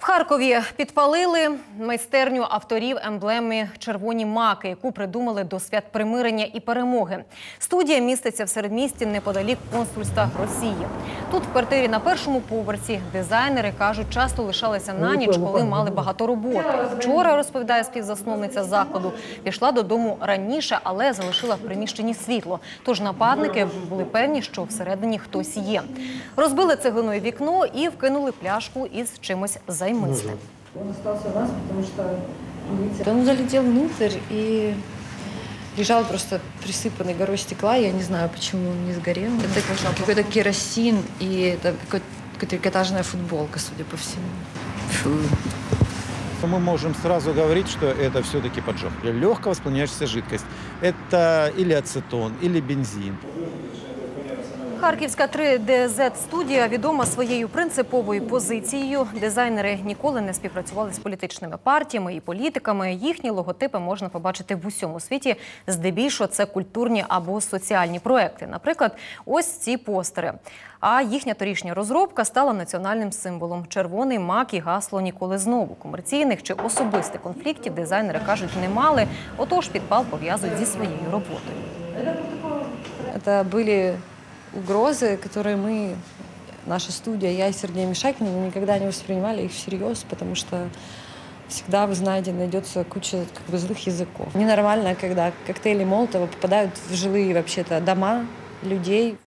Харкові підпалили майстерню авторів емблеми «Червоні маки», яку придумали до свят примирення і перемоги. Студія міститься в середмісті неподалік консульства Росії. Тут, в квартирі на першому поверсі, дизайнери, кажуть, часто лишалися на ніч, коли мали багато роботи. Вчора, розповідає співзасновниця закладу, пішла додому раніше, але залишила в приміщенні світло. Тож нападники були певні, що всередині хтось є. Розбили цеглиною вікно і вкинули пляшку із чимось займистим. Он остался у нас, потому что он залетел внутрь и лежал просто присыпанный горой стекла. Я не знаю, почему он не сгорел. Это какой-то керосин и это какая-то трикотажная футболка, судя по всему. Фу. Мы можем сразу говорить, что это все-таки поджог. Легко воспламеняющаяся жидкость. Это или ацетон, или бензин. Харківська 3DZ-студія відома своєю принциповою позицією. Дизайнери ніколи не співпрацювали з політичними партіями і політиками. Їхні логотипи можна побачити в усьому світі. Здебільшого це культурні або соціальні проекти. Наприклад, ось ці постери. А їхня торішня розробка стала національним символом. Червоний мак і гасло «Ніколи знову». Комерційних чи особистих конфліктів дизайнери, кажуть, не мали. Отож, підпал пов'язують зі своєю роботою. Это были угрозы, которые наша студия, я и Сергей Мишакин, никогда не воспринимали их всерьез, потому что всегда, вы знаете, найдется куча злых языков. Ненормально, когда коктейли Молотова попадают в жилые вообще-то дома людей.